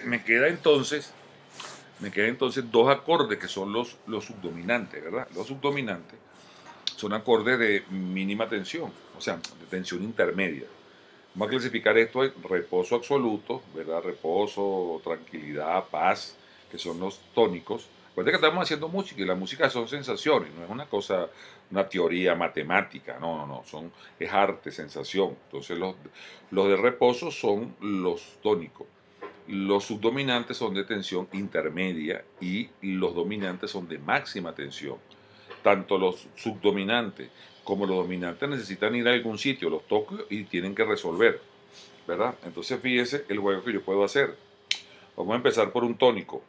me queda entonces dos acordes que son los subdominantes, ¿verdad? Los subdominantes son acordes de mínima tensión, o sea, de tensión intermedia. Vamos a clasificar esto en reposo absoluto, ¿verdad? Reposo, tranquilidad, paz, que son los tónicos. Recuerda que estamos haciendo música y la música son sensaciones, no es una cosa, una teoría matemática, no, es arte, sensación. Entonces los de reposo son los tónicos. Los subdominantes son de tensión intermedia y los dominantes son de máxima tensión. Tanto los subdominantes como los dominantes necesitan ir a algún sitio, los toco y tienen que resolver, ¿verdad? Entonces fíjese el juego que yo puedo hacer. Vamos a empezar por un tónico,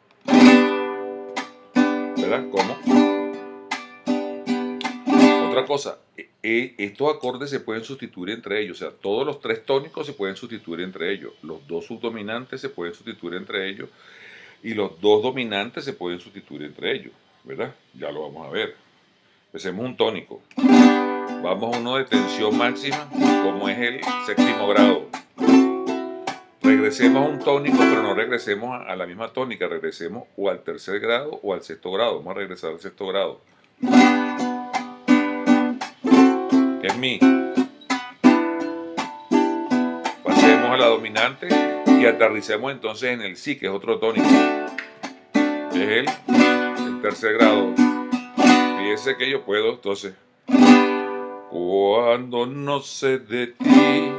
¿verdad? ¿Cómo? Otra cosa, estos acordes se pueden sustituir entre ellos, o sea, todos los tres tónicos se pueden sustituir entre ellos, los dos subdominantes se pueden sustituir entre ellos y los dos dominantes se pueden sustituir entre ellos, ¿verdad? Ya lo vamos a ver. Empecemos un tónico. Vamos a uno de tensión máxima, como es el séptimo grado. Regresemos a un tónico, pero no regresemos a la misma tónica, regresemos o al tercer grado o al sexto grado. Vamos a regresar al sexto grado, que es mi. Pasemos a la dominante y aterricemos entonces en el si, que es otro tónico, que es el tercer grado. Fíjese que yo puedo entonces, cuando no sé de ti,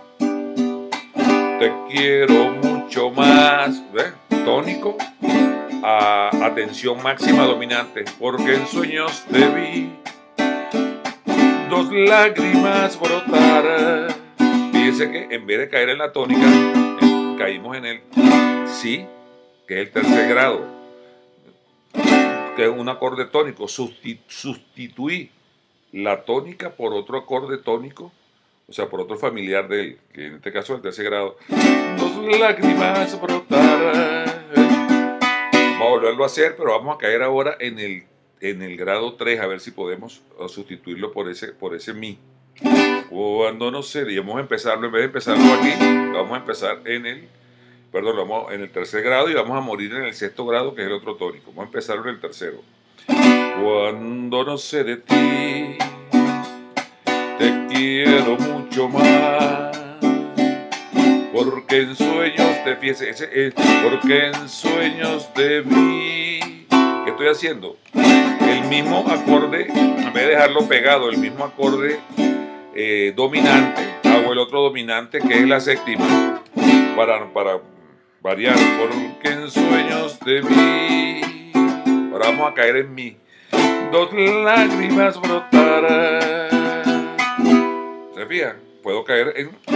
te quiero mucho más, ¿ves? Tónico a tensión máxima dominante, porque en sueños te vi, dos lágrimas brotar. Fíjese que en vez de caer en la tónica, caímos en el si, que es el tercer grado, que es un acorde tónico. Sustituí la tónica por otro acorde tónico, o sea, por otro familiar de él, que en este caso es el tercer grado. Dos lágrimas brotar. Vamos a volverlo a hacer, pero vamos a caer ahora en el grado 3, a ver si podemos sustituirlo por ese mi. Cuando no sé, y vamos a empezarlo, en vez de empezarlo aquí, vamos a empezar en el tercer grado y vamos a morir en el sexto grado, que es el otro tónico. Vamos a empezarlo en el tercero. Cuando no sé de ti, te quiero mucho más, porque en sueños te fíjese, porque en sueños te vi. ¿Qué estoy haciendo? El mismo acorde, en vez de dejarlo pegado, el mismo acorde dominante, hago el otro dominante que es la séptima, para variar, porque en sueños te vi. Ahora vamos a caer en mi. Dos lágrimas brotarán. ¿Se fijan? Puedo caer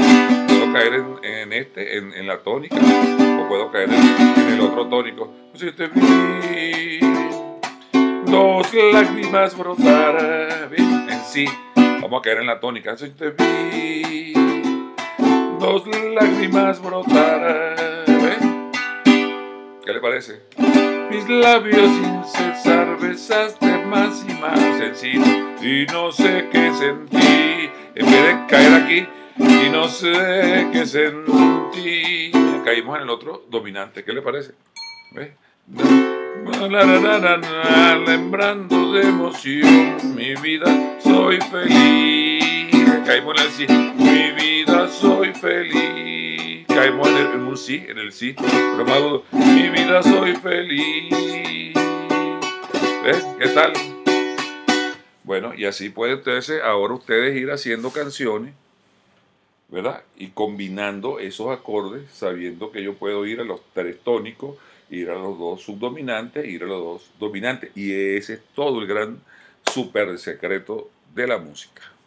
en la tónica, o puedo caer en el otro tónico. Si te vi, dos lágrimas brotarán. ¿Bien? En sí, vamos a caer en la tónica. Si te vi, dos lágrimas brotarán. ¿Ven? ¿Qué le parece? Mis labios sin cesar besaste más y más sencillo, y no sé qué sentí, en vez de caer aquí, y no sé qué sentí, caímos en el otro dominante. ¿Qué le parece? ¿Ves? Lembrando de emoción, mi vida soy feliz. Caímos en el sí, mi vida soy feliz. Caímos en un sí, en el sí, pero más agudo. Mi vida soy feliz. ¿Ves? ¿Qué tal? Bueno, y así pueden ustedes ir haciendo canciones, ¿verdad? Y combinando esos acordes, sabiendo que yo puedo ir a los tres tónicos, ir a los dos subdominantes, ir a los dos dominantes. Y ese es todo el gran super secreto de la música.